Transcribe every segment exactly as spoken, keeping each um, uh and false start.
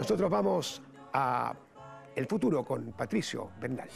Nosotros vamos a el futuro con Patricio Bernal.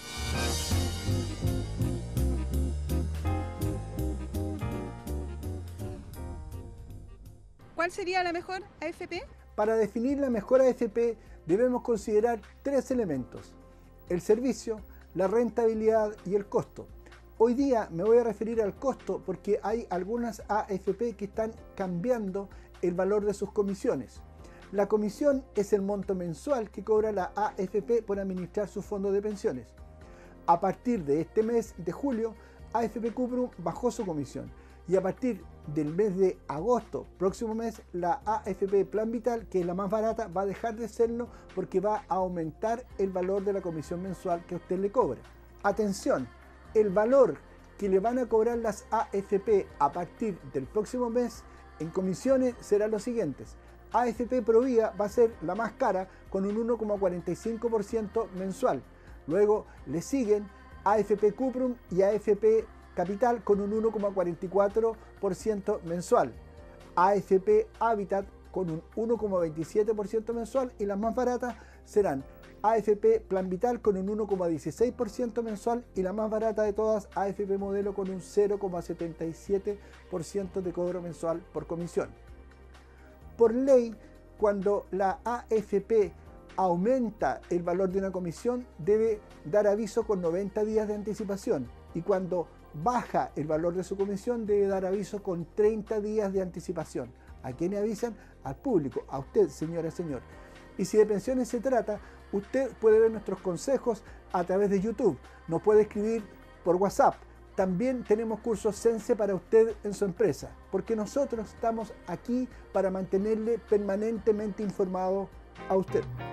¿Cuál sería la mejor A F P? Para definir la mejor A F P debemos considerar tres elementos: el servicio, la rentabilidad y el costo. Hoy día me voy a referir al costo porque hay algunas A F P que están cambiando el valor de sus comisiones. La comisión es el monto mensual que cobra la A F P por administrar sus fondos de pensiones. A partir de este mes de julio, A F P Cuprum bajó su comisión y a partir del mes de agosto, próximo mes, la A F P Plan Vital, que es la más barata, va a dejar de serlo porque va a aumentar el valor de la comisión mensual que usted le cobra. Atención, el valor que le van a cobrar las A F P a partir del próximo mes en comisiones será los siguientes. A F P Provida va a ser la más cara con un uno coma cuarenta y cinco por ciento mensual. Luego le siguen A F P Cuprum y A F P Capital con un uno coma cuarenta y cuatro por ciento mensual. A F P Habitat con un uno coma veintisiete por ciento mensual y las más baratas serán A F P Plan Vital con un uno coma dieciséis por ciento mensual y la más barata de todas A F P Modelo con un cero coma setenta y siete por ciento de cobro mensual por comisión. Por ley, cuando la A F P aumenta el valor de una comisión, debe dar aviso con noventa días de anticipación y cuando baja el valor de su comisión debe dar aviso con treinta días de anticipación. ¿A quién le avisan? Al público, a usted, señora y señor. Y si de pensiones se trata, usted puede ver nuestros consejos a través de YouTube, nos puede escribir por WhatsApp. También tenemos cursos Sense para usted en su empresa, porque nosotros estamos aquí para mantenerle permanentemente informado a usted.